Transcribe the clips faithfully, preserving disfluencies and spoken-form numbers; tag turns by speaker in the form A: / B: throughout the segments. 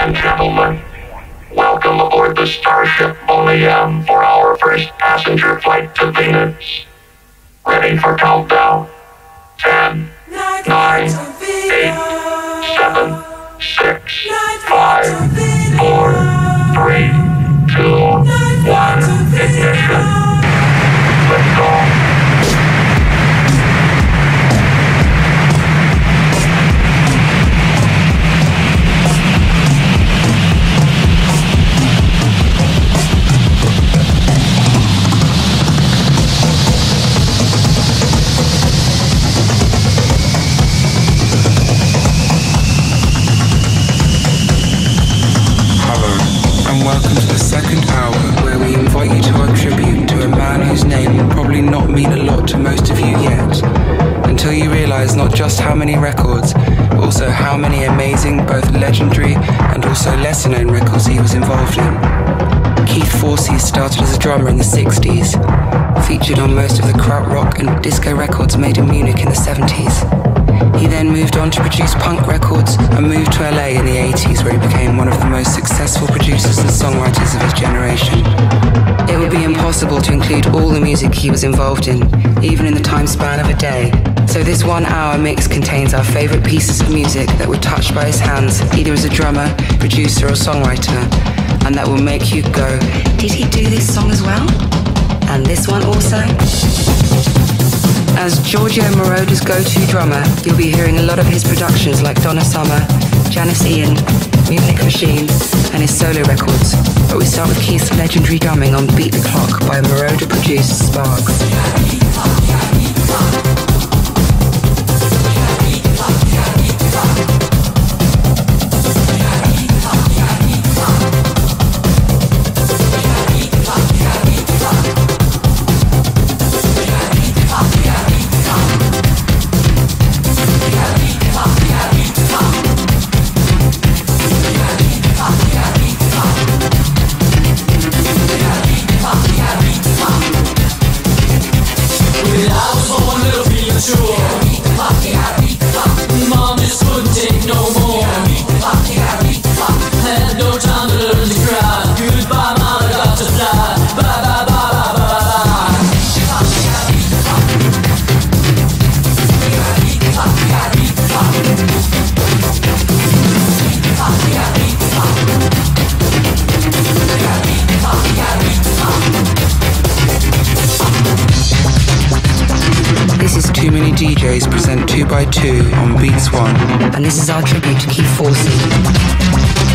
A: and gentlemen, welcome aboard the Starship O E M for our first passenger flight to Venus. Ready for countdown? Ten, nine, eight, seven, six, five, four, three, two, one, ignition. Let's go.
B: Welcome to the second hour, where we invite you to our tribute to a man whose name will probably not mean a lot to most of you yet, until you realise not just how many records, but also how many amazing, both legendary and also lesser known records he was involved in. Keith Forsey started as a drummer in the sixties, featured on most of the krautrock and disco records made in Munich in the seventies. He then moved on to produce punk records and moved to L A in the eighties, where he became one of the most successful producers and songwriters of his generation. It would be impossible to include all the music he was involved in, even in the time span of a day. So this one-hour mix contains our favourite pieces of music that were touched by his hands, either as a drummer, producer or songwriter, and that will make you go, did he do this song as well? And this one also? As Giorgio Moroder's go-to drummer, you'll be hearing a lot of his productions like Donna Summer, Janis Ian, Munich Machine, and his solo records. But we start with Keith's legendary drumming on Beat the Clock by Moroder-produced Sparks. Too Many D Js present two by two on Beats One. And this is our tribute to Keith Forsey.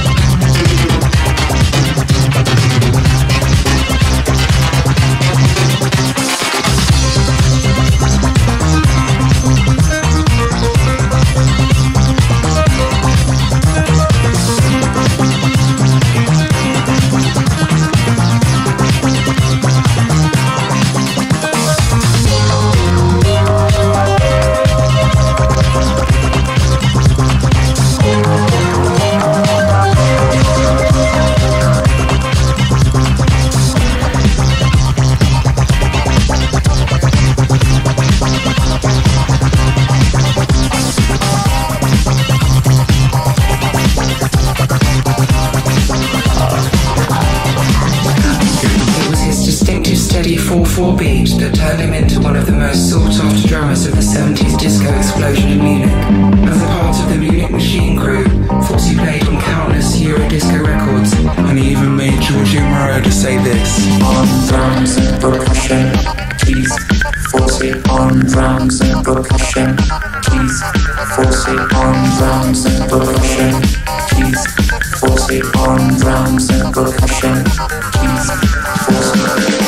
B: four four beat that turned him into one of the most sought-after drummers of the seventies disco explosion in Munich. As a part of the Munich Machine crew, Forsey played on countless Euro disco records, and he even made Giorgio Moroder say this.
C: On drums and percussion, Keith Forsey on drums and percussion, Keith Forsey on drums and percussion, Keith Forsey on drums and percussion, Keith Forsey.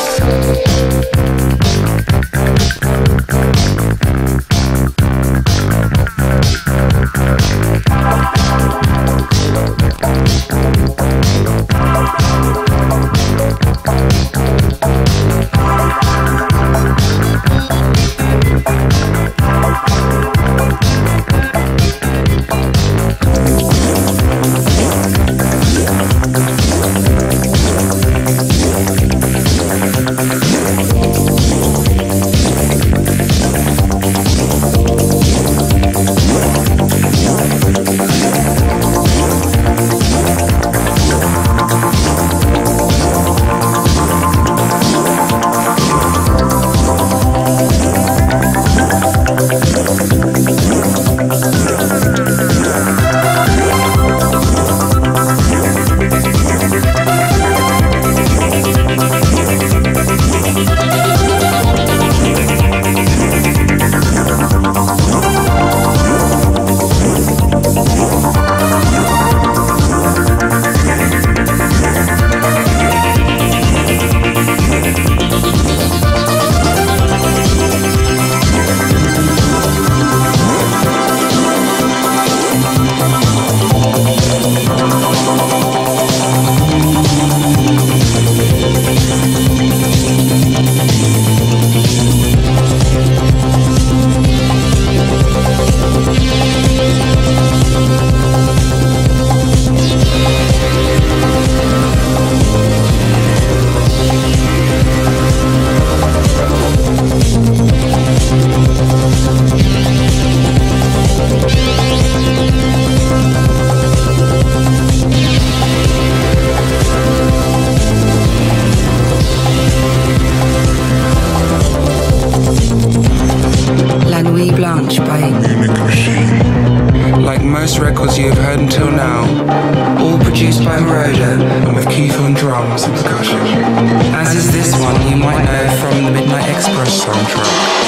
B: International, all produced by Moroder and with Keith on drums and percussion. As is this one you might know from the Midnight Express soundtrack.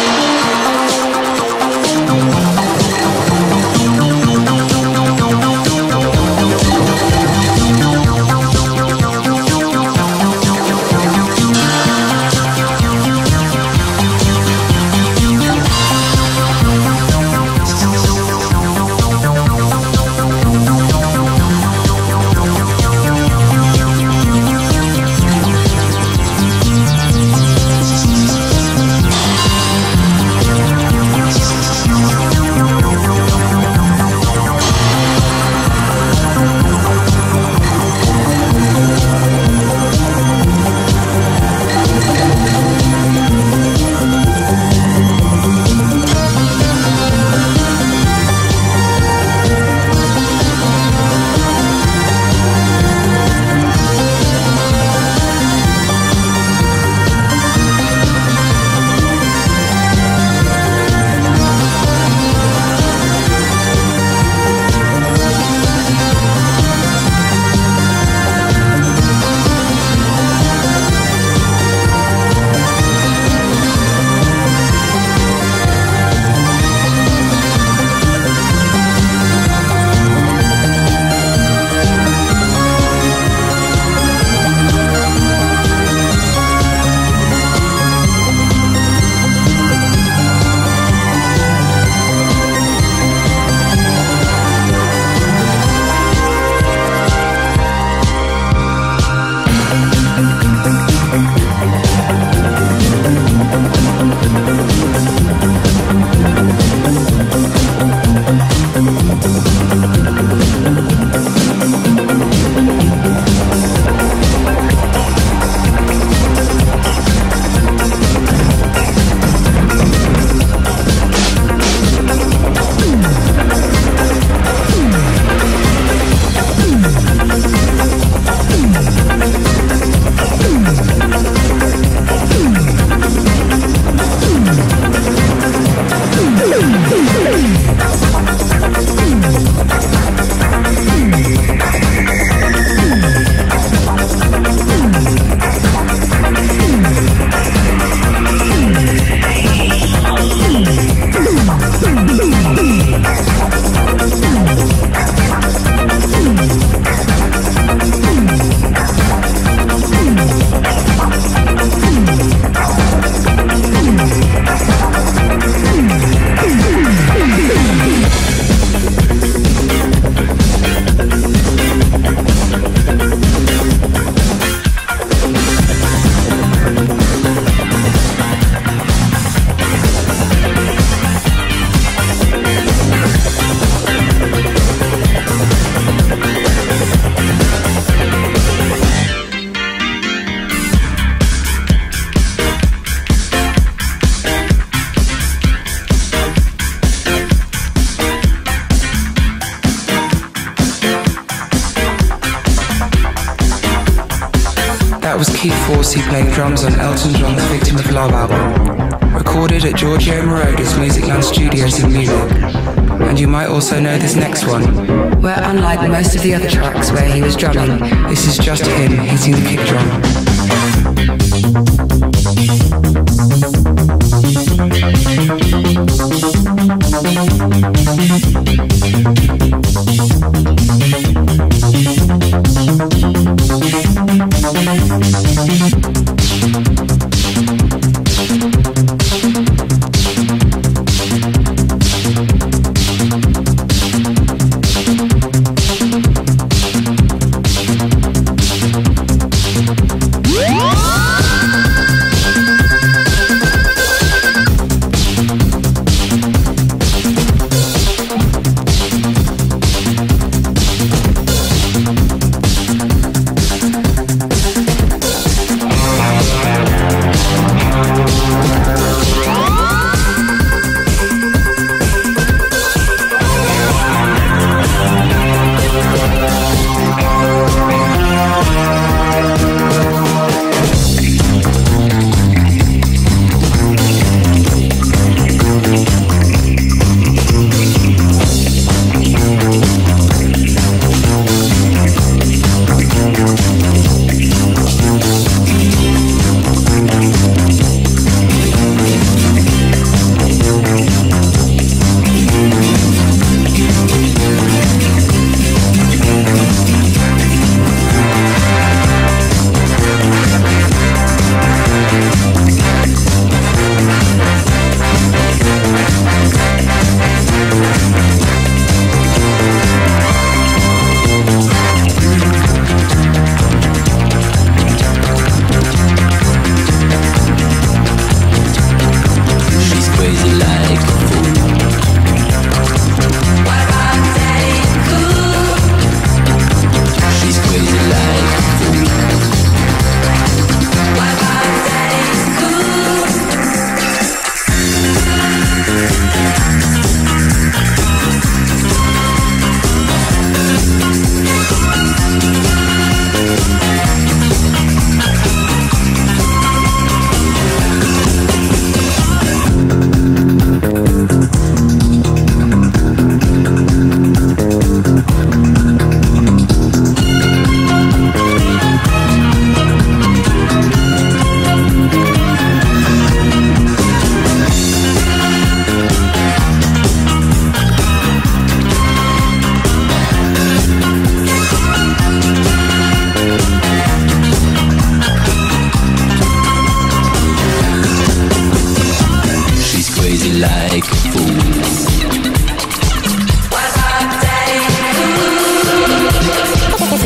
B: That was Keith Forsey playing drums on Elton John's Victim of Love album, recorded at Giorgio Moroder's Musicland Studios in Munich. And you might also know this next one, where unlike most of the other tracks where he was drumming, this is just him hitting the kick drum.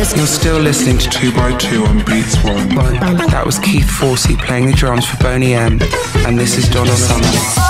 B: You're still listening to two by two on Beats One. That was Keith Forsey playing the drums for Boney M, and this is Donna Summer.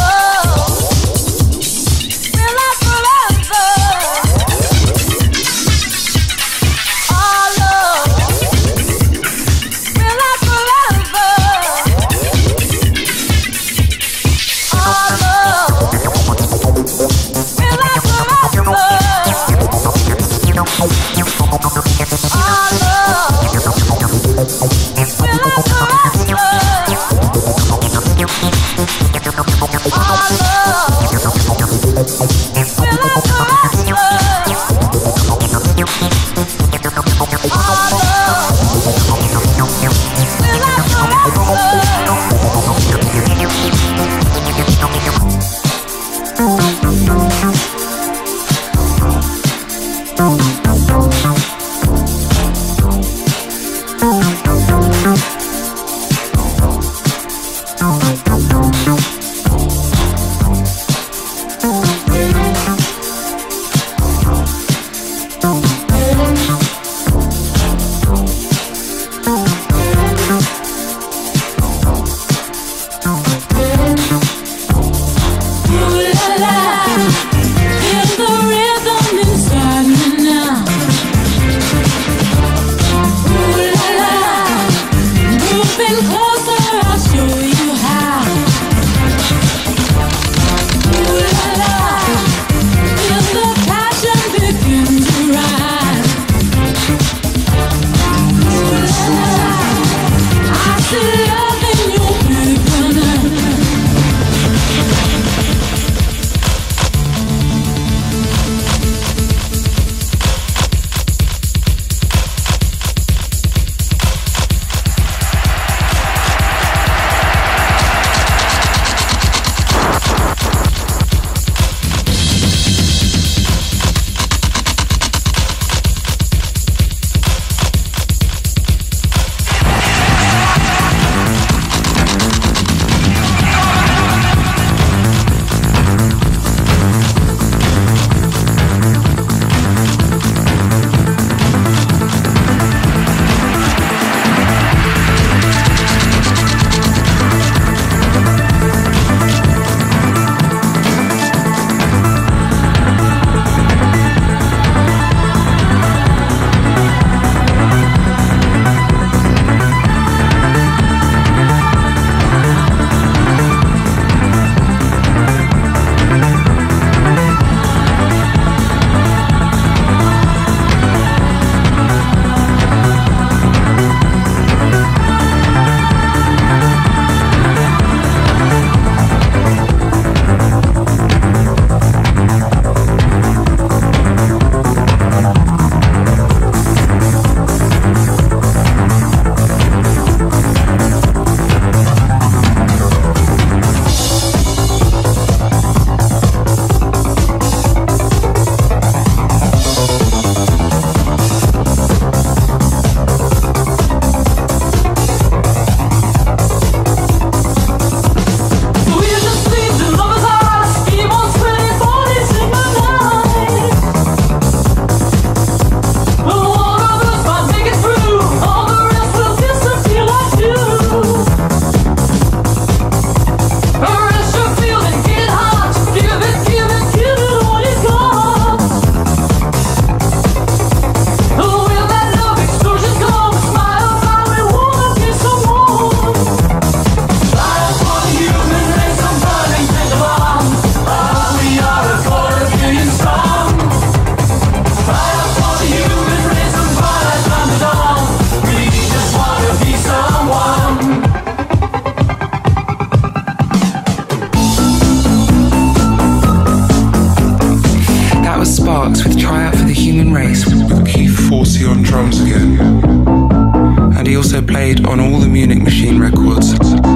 B: Played on all the Munich Machine records,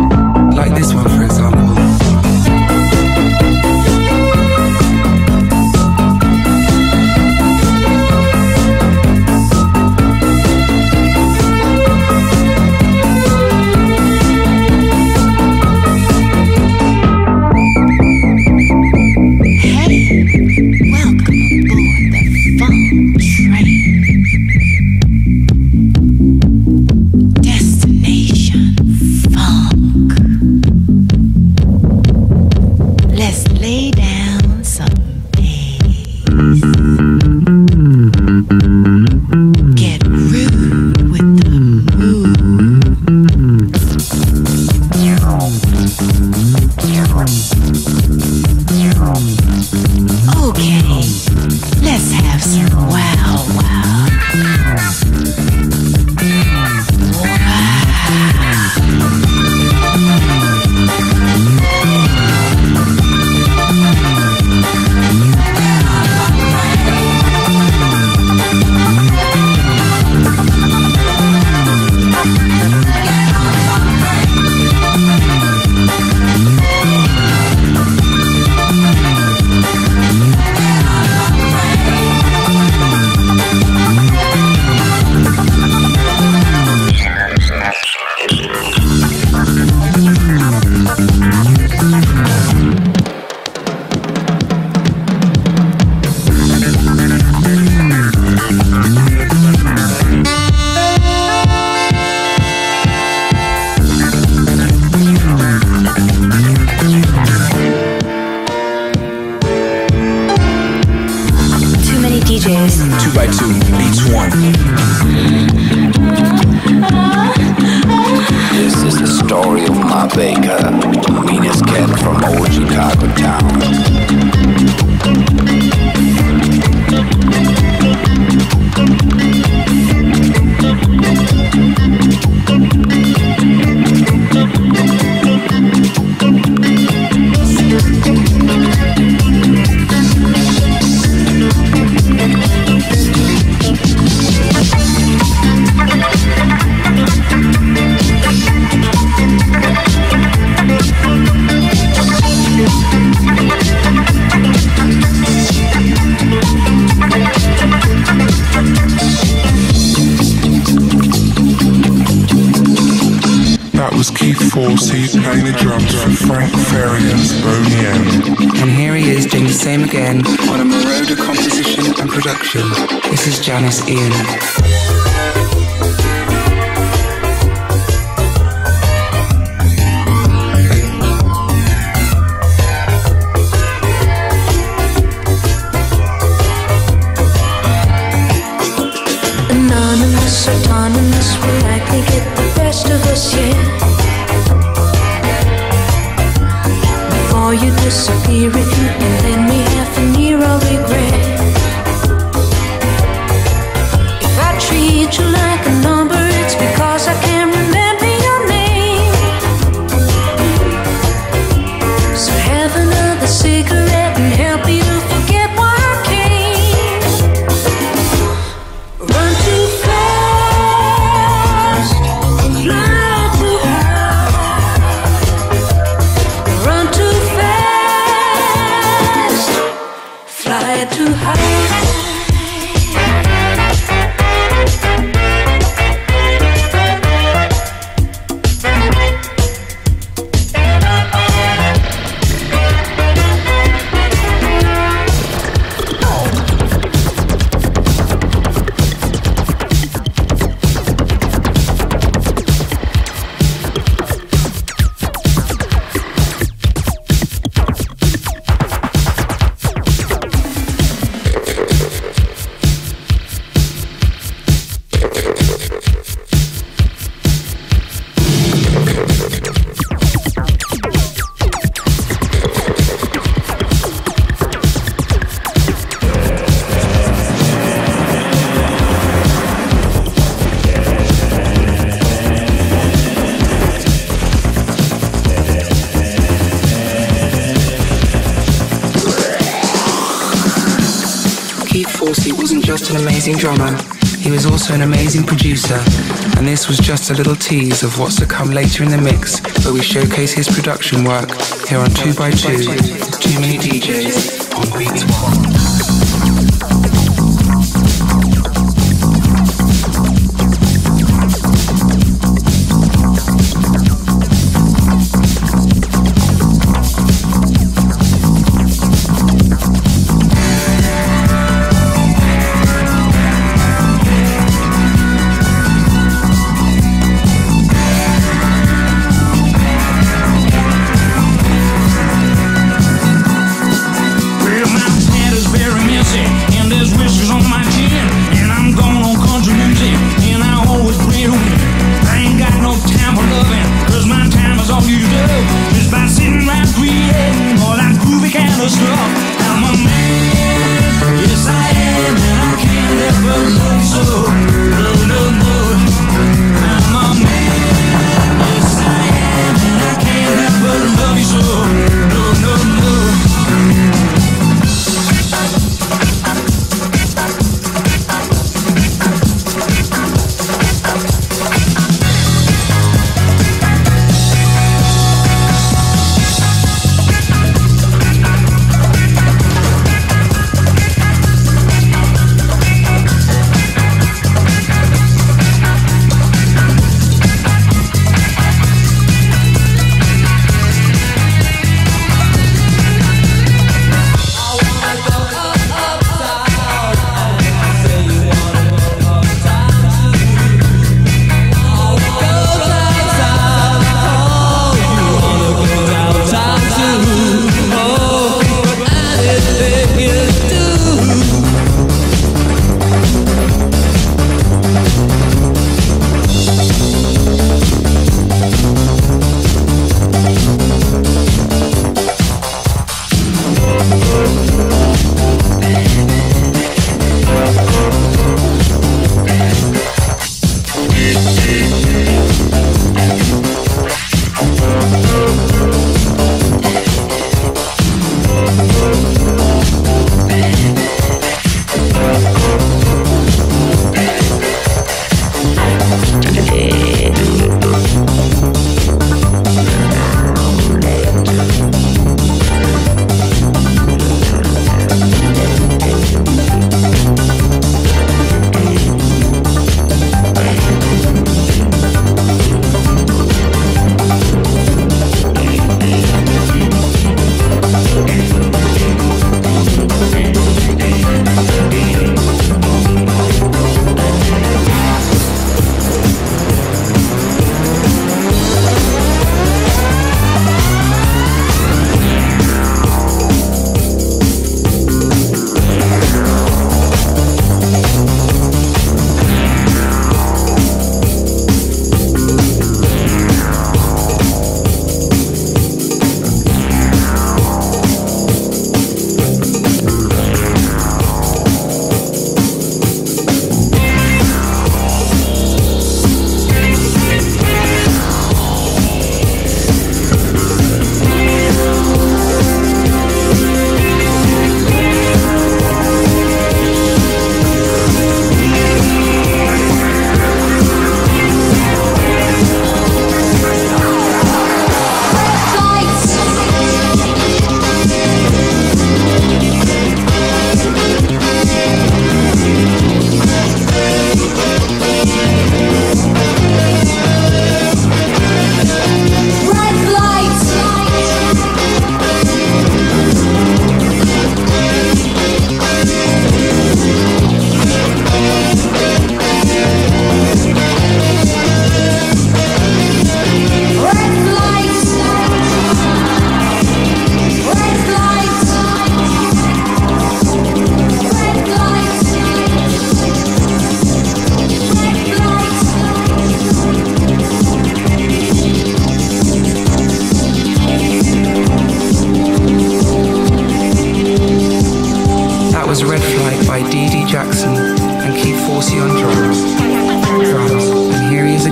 B: like this one for example.
D: Hey, welcome aboard the Fun Train. Baker, meanest cat from old Chicago town.
E: Keith Forsey playing the drums for Frank Farian's Boney M.
B: And here he is doing the same again on a Moroder composition and production. This is Janice Ian.
F: Anonymous, autonomous, will likely get the best of us, yeah. Before you disappear, if you can lend me half an year, I'll regret. If I treat you like a number, it's because I can't remember your name. So have another cigarette and help you forget why I came. Run too fast, fly too high. Run too fast, fly too high.
B: Forsey wasn't just an amazing drummer, he was also an amazing producer, and this was just a little tease of what's to come later in the mix, where we showcase his production work here on two by two, Too Many D Js on Beats One.
G: Well, my dad is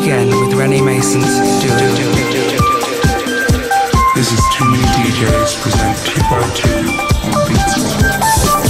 B: again with Rennie Mason's Do It.
E: This is Too Many D Js present two by two on Beats One.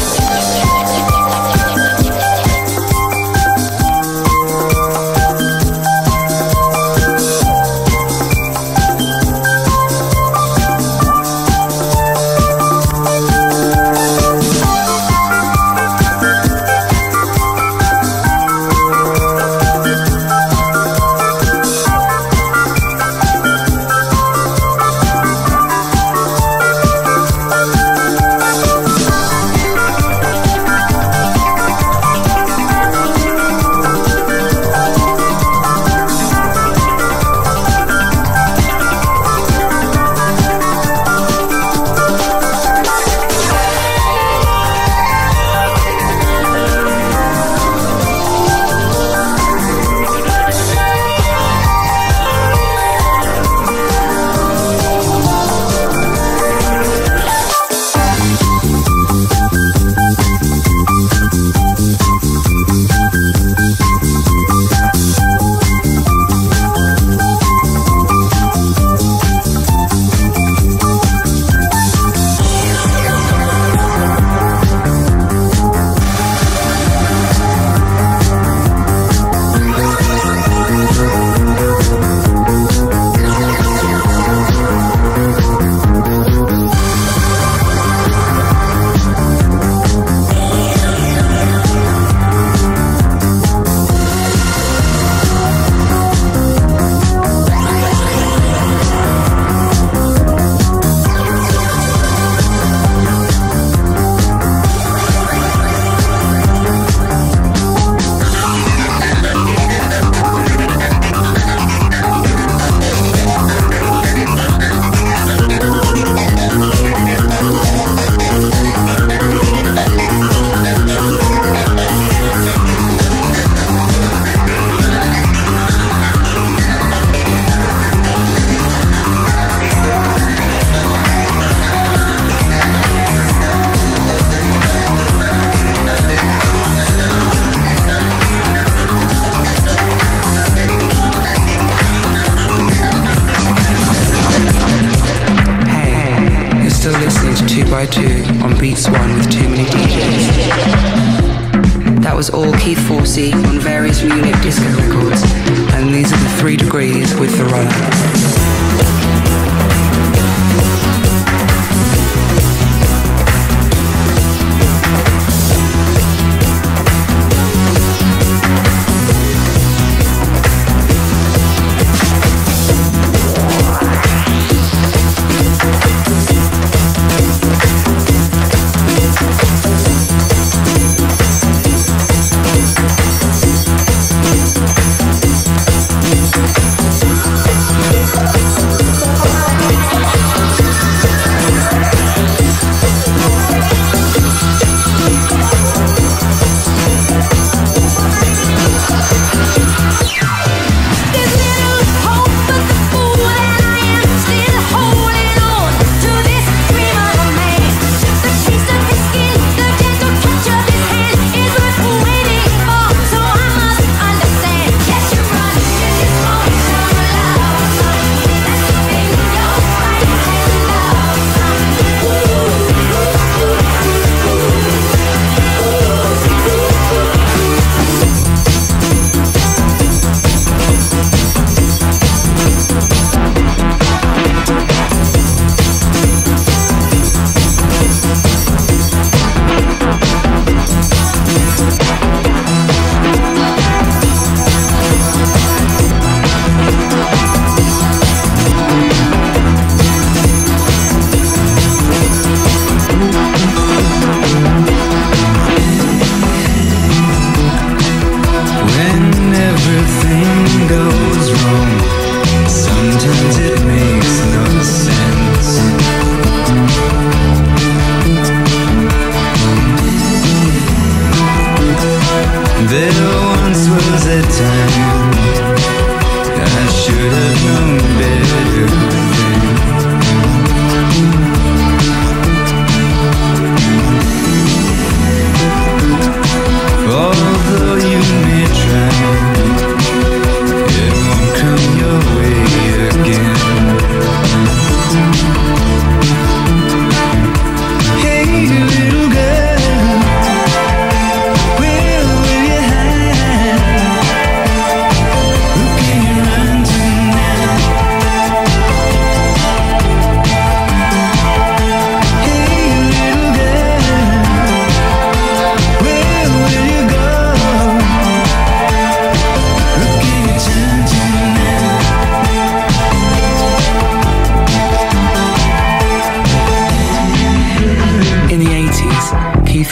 B: On Beats One with Too Many D Js. That was all Keith Forsey on various Munich disco records, and these are the Three Degrees with The Runner.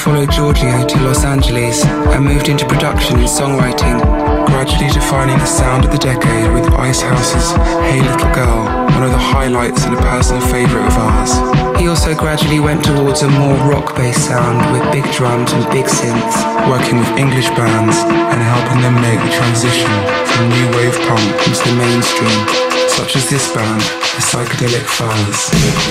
B: followed Giorgio to Los Angeles and moved into production and songwriting, gradually defining the sound of the decade with Icehouse's Hey Little Girl, one of the highlights and a personal favourite of ours. He also gradually went towards a more rock-based sound with big drums and big synths, working with English bands
E: and helping them make the transition from new wave punk
B: into the mainstream, such as this band, the Psychedelic Fires.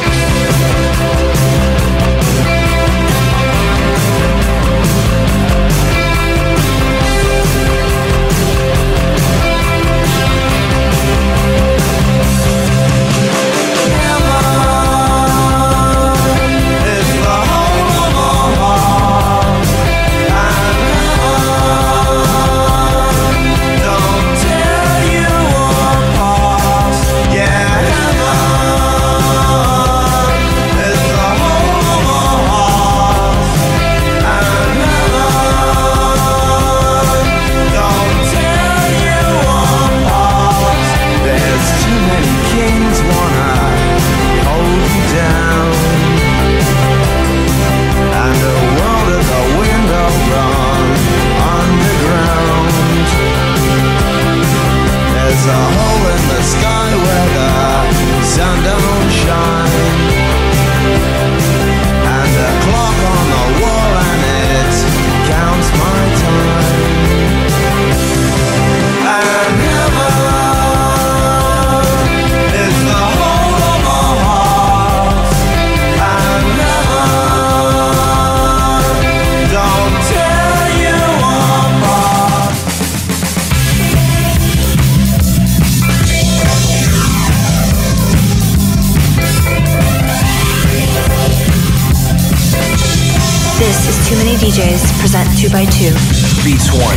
G: D Js present two by two.
D: Beats one.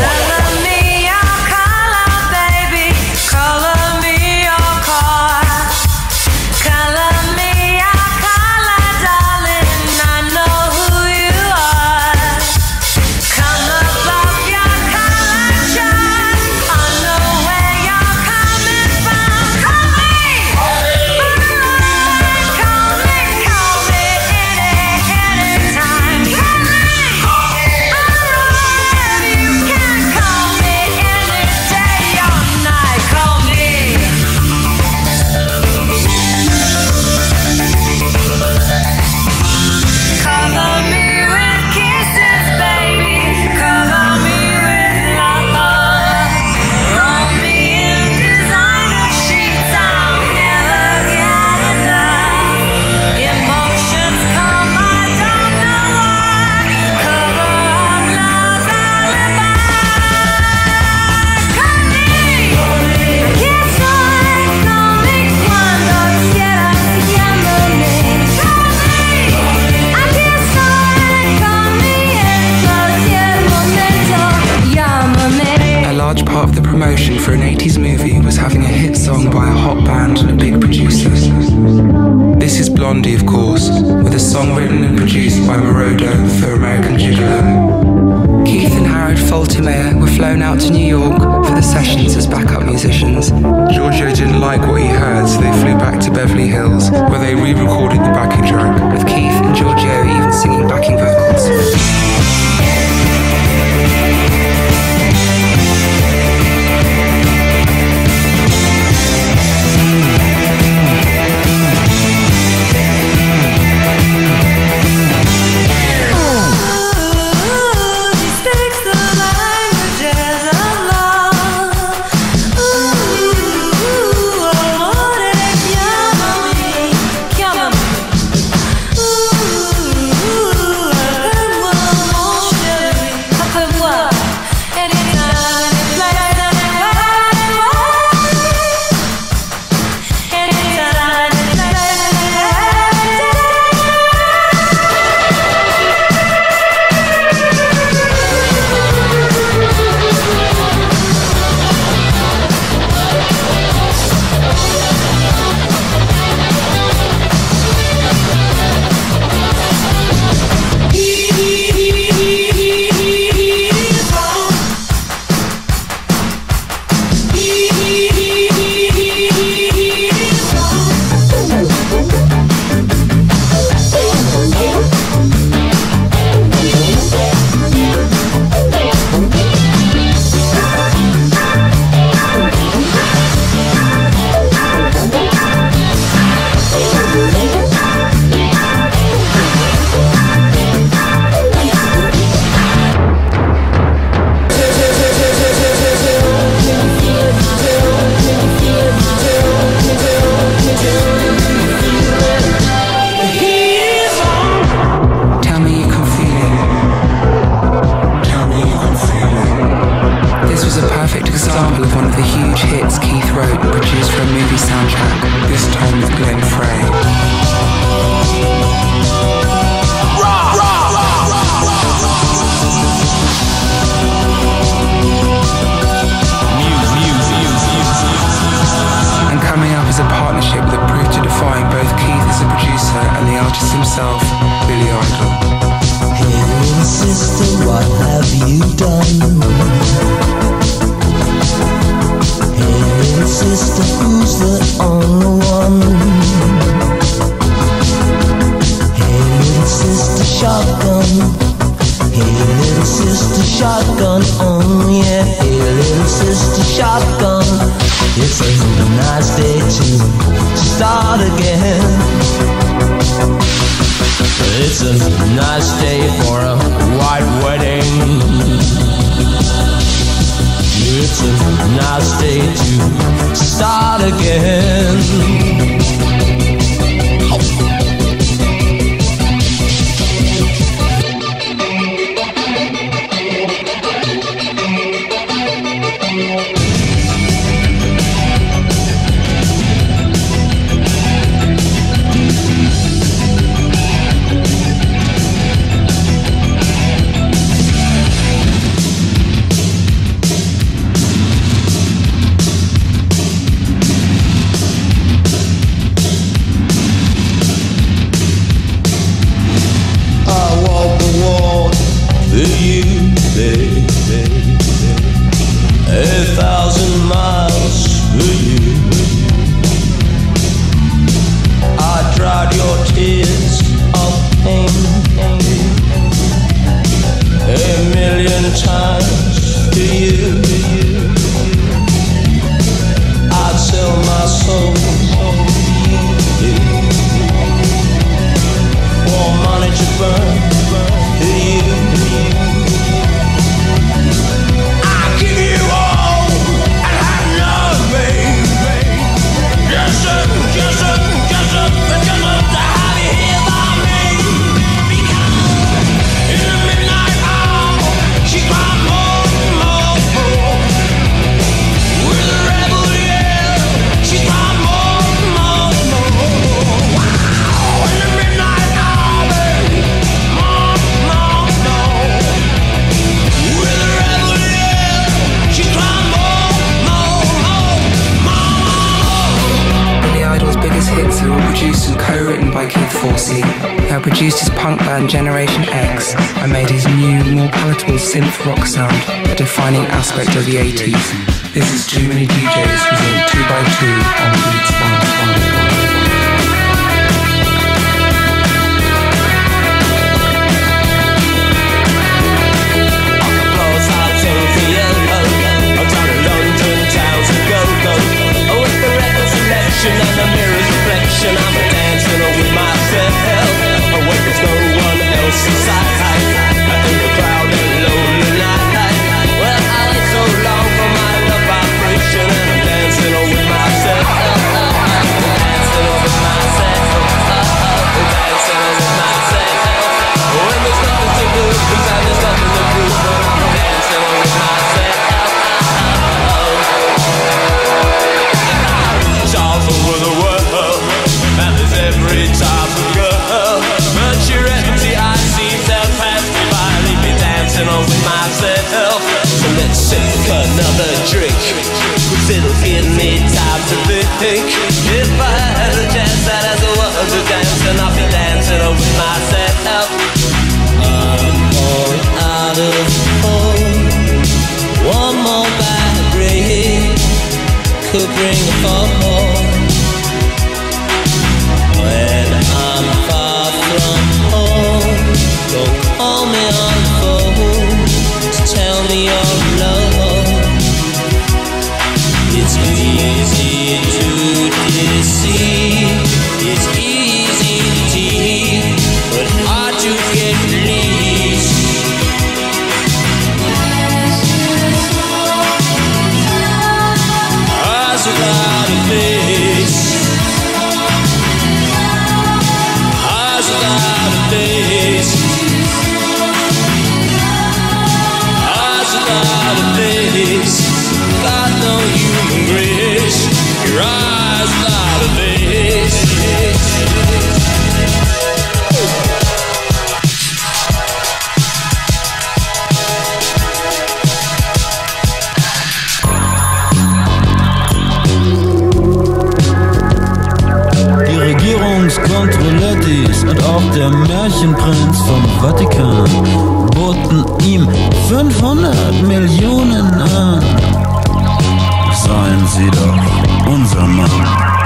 B: For an eighties movie was having a hit song by a hot band and a big producer. This is Blondie, of course, with a song written and produced by Moroder for American Gigolo. Keith and Harold Faltermeyer were flown out to New York for the sessions as backup musicians. Giorgio didn't like what he heard, so they flew back to Beverly Hills, where they re-recorded the backing track, with Keith and Giorgio even singing backing vocals. sample of one of the huge hits Keith wrote and produced for a movie soundtrack, this time with Glenn Frey. And coming up is a partnership that proved to define both Keith as a producer and the artist himself, Billy Idol.
H: Hey little sister, what have you done? Hey little sister, who's the only one? Hey little sister, shotgun. Hey little sister, shotgun. Oh yeah, hey little sister, shotgun. It's a nice day to start again. It's a nice day for a white wedding. It's a nice day to start again.
B: Produced his punk band Generation X and made his new, more palatable synth rock sound a defining aspect of the eighties. This is Too Many D Js present two by two on Beats one.
H: And the mirror's reflection, I'm dancing with myself. When there's no one else inside, in the crowd and lonely night. Well, I wait so long for my love vibration, and I'm dancing with myself. Dancing with myself. Dancing with myself. When there's nothing to lose, and there's nothing to prove, but I'm dancing with myself. All over the world, and there's every type of girl, but your empty eyes seem to pass me by, leave me dancing on with myself. So let's take another drink, cause it'll give me time to think. If I had a chance that as a world to dance, then I'll be dancing on with myself. I'm all out of hope. One more bad break could bring a fall. When I'm far from home, don't call me on the phone to tell me you're alone. It's easy to deceive, it's easy to tease, but hard to get released. Eyes without a face.
I: Märchenprinz vom Vatikan, boten ihm fünfhundert Millionen an. Seien Sie doch unser Mann.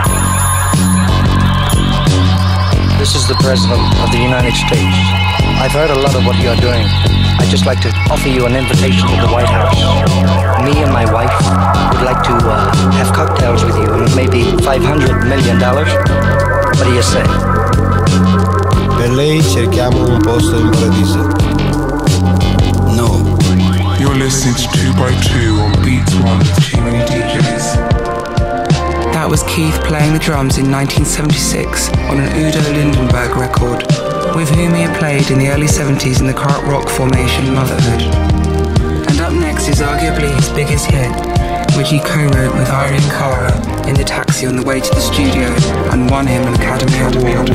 J: This is the President of the United States. I've heard a lot of what you're doing. I'd just like to offer you an invitation to the White House. Me and my wife would like to uh, have cocktails with you and maybe five hundred million dollars. What do you say?
K: Per lei cerchiamo un posto in paradiso.
E: No. You're listening to two by two on Beats One with Too Many D Js.
B: That was Keith playing the drums in nineteen seventy-six on an Udo Lindenberg record, with whom he had played in the early seventies in the krautrock rock formation Motherhood. And up next is arguably his biggest hit, which he co-wrote with Irene Cara in the taxi on the way to the studio and won him an Academy Award.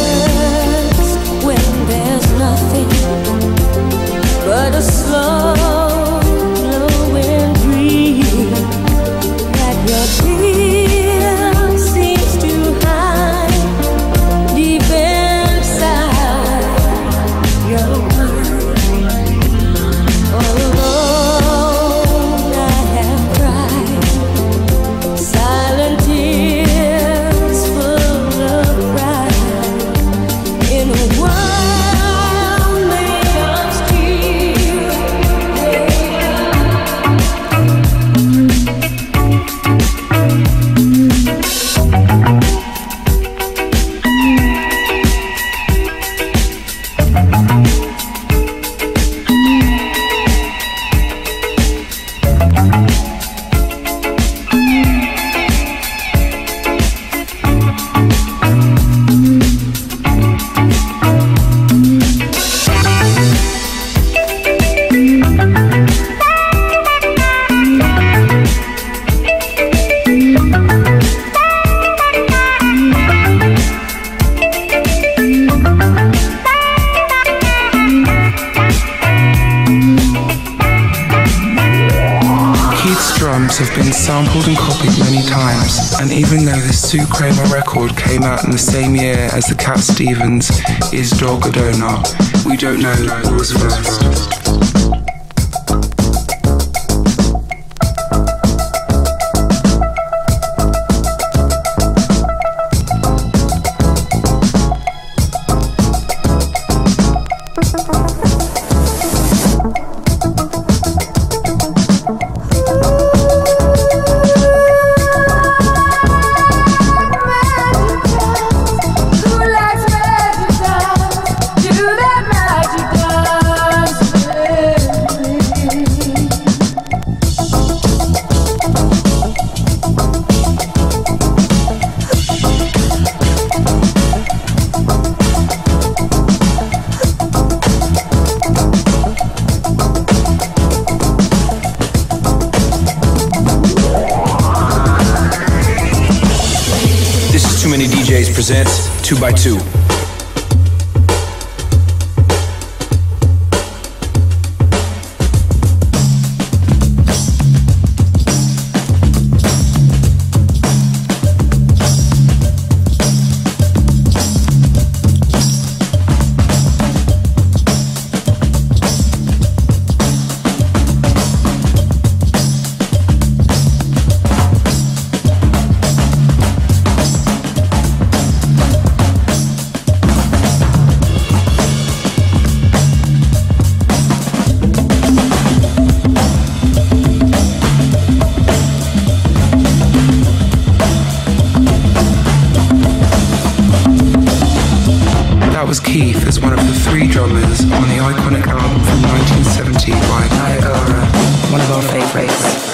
F: When there's nothing but a slow glowing dream that your tear seems to hide deep inside your mind. All alone I have cried silent tears full of pride in a world
B: have been sampled and copied many times, and even though the Sue Kramer record came out in the same year as the Cat Stevens Is Dog a Donor, we don't know who was first.
L: Too Many D Js presents two by two.
B: Keith as one of the three drummers on the iconic album from nineteen seventy by Iora, one of our favourites.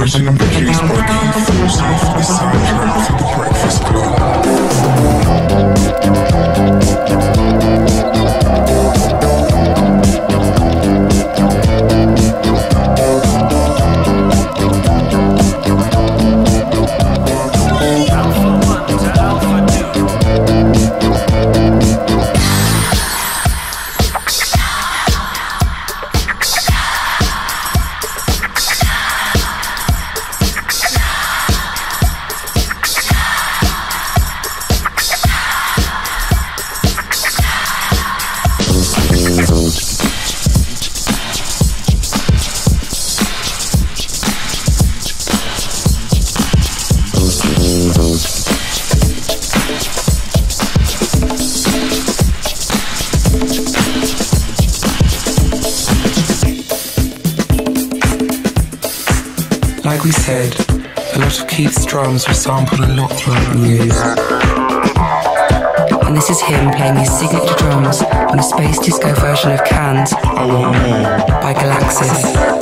E: version produced by Keith Forsey for the soundtrack for The Breakfast Club.
B: Like we said, a lot of Keith's drums were sampled a lot throughout the years.
M: And this is him playing his signature drums on a space disco version of Canned
E: I Want More
M: by Galaxis.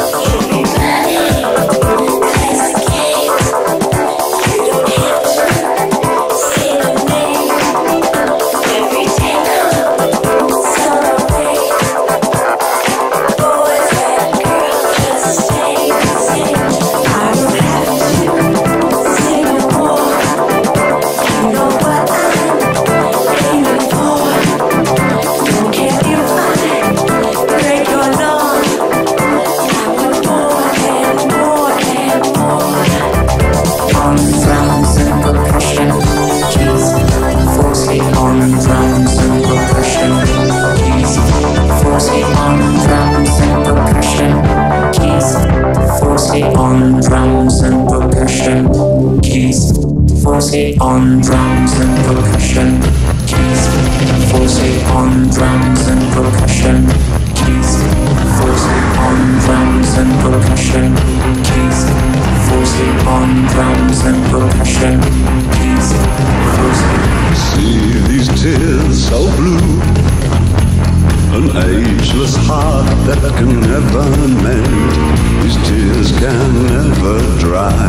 C: On drums and percussion, Keith Forsey on drums and percussion, Keith Forsey on drums and percussion, Keith Forsey on drums and percussion, Keith Forsey on drums and percussion, Keith Forsey.
N: See these tears so blue, an ageless heart that can never mend. These tears can never dry.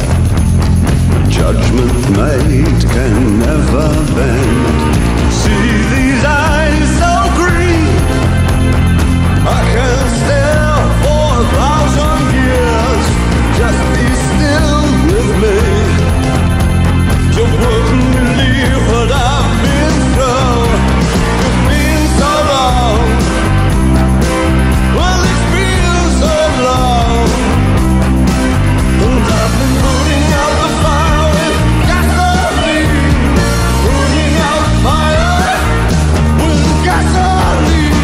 N: Judgment made can never bend. See these eyes so green, I can stare for a thousand years. Just be still with me. You wouldn't believe what I've been through. It's been so long. Well, it's been so long. And I've been putting out the fire with gasoline. Putting out fire with gasoline.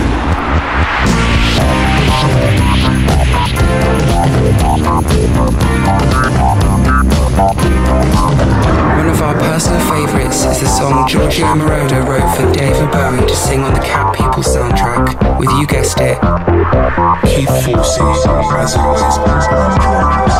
B: One of our personal favourites is the song Giorgio Moroder wrote for David Bowie to sing on the Cat People soundtrack with, you guessed it,
E: Keith Forsey, as always.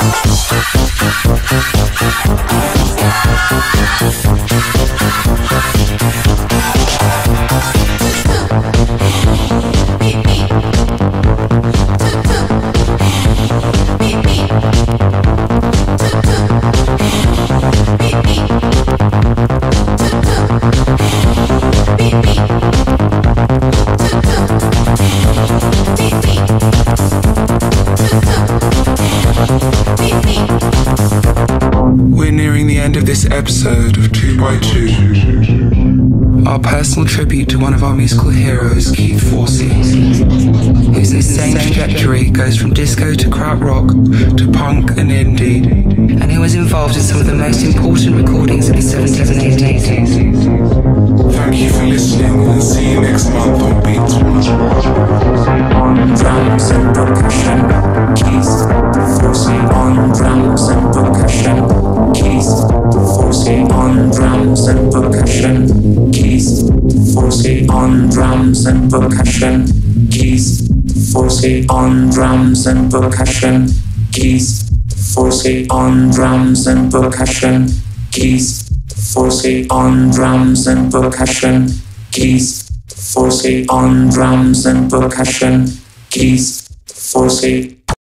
B: We're nearing the end of this episode of two by two. Our personal tribute to one of our musical heroes, Keith Forsey, whose insane trajectory goes from disco to krautrock to punk and indie, and who was involved in some of the most important recordings of the seventies and eighties.
E: Thank you for listening and see you next month on Beats
C: On drums and percussion, Keith Forsey on drums and percussion, Keith Forsey on drums and percussion, Keith Forsey on drums and percussion, Keith Forsey on drums and percussion, Keith Forsey on drums and percussion, Keith Forsey on drums and percussion, Keith Forsey on drums and percussion, Keith Forsey.